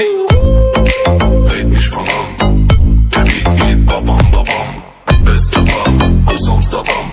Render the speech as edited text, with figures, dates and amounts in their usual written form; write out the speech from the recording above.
Party. Babe, ich fang an. Der Beat geht babam babam. Beste Waffe aus Amsterdam.